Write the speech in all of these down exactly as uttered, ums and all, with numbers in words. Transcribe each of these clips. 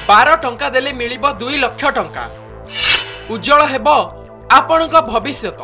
बारह टंका देले मिलिबो दुई लक्ष टंका। उज्जवल हेबो आपणक भविष्यत।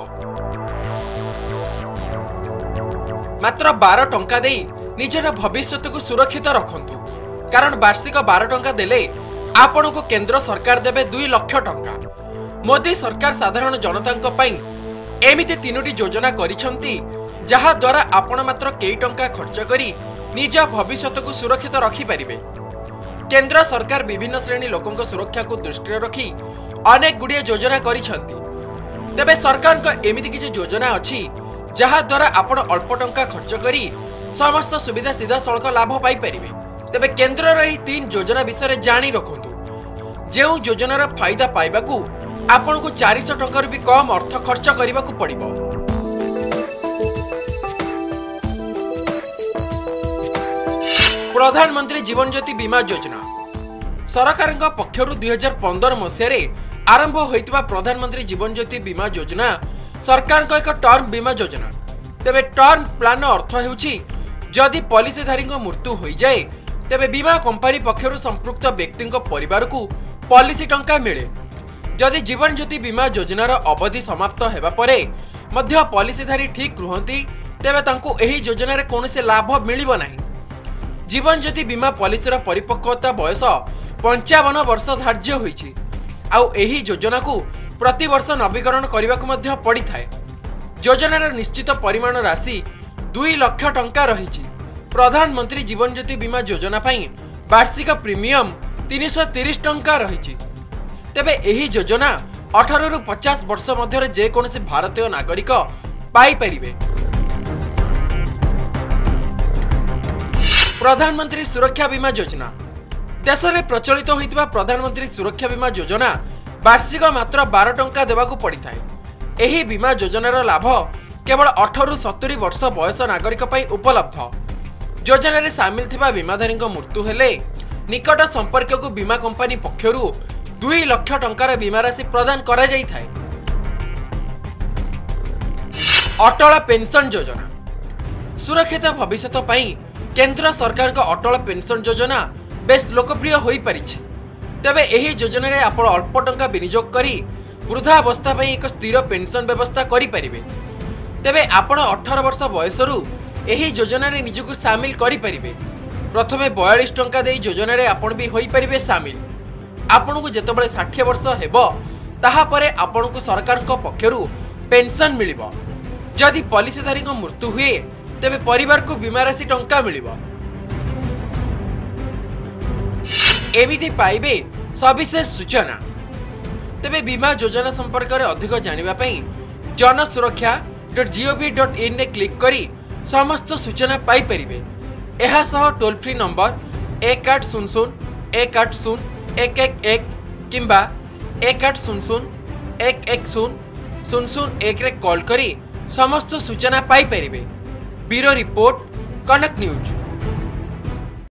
मात्र बारह टंका दे निजर भविष्यत को सुरक्षित रखंतु, कारण वार्षिक बारह टंका देले आपण को केंद्र सरकार देबे दुई लक्ष टंका। मोदी सरकार साधारण जनता एमिति तीनोटी योजना करिसंती, जहा द्वारा आपण मात्र कई टंका खर्च करी निज भविष्यत को सुरक्षित रखि परिबे। केंद्र सरकार विभिन्न श्रेणी लोकों सुरक्षा को दृष्टि रखी अनेक गुड़िए योजना करिसंती। तेबे सरकार को एमिति किछि योजना अछि जहा द्वारा आपण अल्प टंका खर्च करी समस्त सुविधा सीधा सड़क लाभ पाई परिबे। तेबे केंद्र रही तीन योजना विषय जानी रखंतु, जेउ योजनार फायदा पाइबाकू आपण को चार सौ टंका भी कम अर्थ खर्च करने को पड़िबो। प्रधानमंत्री जीवन ज्योति बीमा योजना सरकार पक्षरु दुई हजार पंद्रह मसीह आरंभ होइतिबा प्रधानमंत्री जीवन ज्योति बीमा योजना सरकार एक टर्म बीमा योजना। तेबे टर्म प्लान अर्थ हेउची जदि पॉलिसीधारी मृत्यु हो जाए तेबे बीमा कंपनी पक्षरु संपृक्त व्यक्ति परिवार को पॉलिसी टंका मिले। जदि जीवन ज्योति बीमा योजनार अवधि समाप्त हेबा परे मध्य पॉलिसीधारी ठीक रुहंती तेबे तांको एही योजनार कोनोसी लाभ मिलिबो नाही। जीवन ज्योति बीमा पॉलिसीर परिपक्वता बयस पंचावन वर्ष धार्य होईछि। आउ एही योजना को प्रति वर्ष नवीकरण करबाक मध्य पड़ी थाए। योजनार निश्चित परिमाण राशि दुई लक्ष टंका रही। प्रधानमंत्री जीवन ज्योति बीमा योजना पाई वार्षिक प्रीमियम तीन सौ तीस टंका रही। तेबे एही योजना अठारह रु पचास वर्ष मध्य जेकोसी भारतीय नागरिक पाई परिबे। प्रधानमंत्री सुरक्षा बीमा योजना देश में प्रचलित होइतिबा प्रधानमंत्री सुरक्षा बीमा योजना वार्षिक मात्र बारह टंका देवाकू पड़ी थाए। एही बीमा योजनार लाभ केवल अठारह रु सत्तरी वर्ष बयस नागरिक पाई उपलब्ध। योजना रे सामिल थिबा बीमाधारी मृत्यु हेले निकट संपर्क को बीमा कंपनी पक्षरु दुई लक्ष टंकार बीमा राशि प्रदान करा जाई थाए। अटल पेंशन योजना सुरक्षित भविष्यत पाई केंद्र सरकार का अटल पेंशन योजना बेस लोकप्रिय होई परिछि। तेबे एही योजना रे आपण अल्प टंका विनियोग करी वृद्धावस्था पाई एक स्थिर पेंशन व्यवस्था करि परिबे। तेबे आपण अठारह वर्ष बयसरु एही योजना रे निजको शामिल करि परिबे। प्रथमे बयालीस टंका दे योजना रे आपण भी होई परिबे शामिल। आपण को जेतबेले साठ वर्ष हेबो ताहा परे आपण को सरकार को पक्षरु पेंशन मिलिबो। जदि पॉलिसीधारी को मृत्यु हुए तेबे परिवार को बीमा राशि टंका मिलिबो। एमिति पाइबे सविशेष सूचना। तेबे बीमा योजना संपर्क में अधिक जानिबा पई जन सुरक्षा डॉट जीओवी डॉट इन ने क्लिक करी समस्त सूचना पाई परिबे। एहा सह टोल फ्री नंबर एक आठ शून्य शून्य एक आठ शून्य एक एक एक किंबा एक आठ शून्य शून्य एक एक शून्य शून्य शून्य एक रे कॉल करी समस्त सूचना पाई परिबे। Bureau report Kanak news.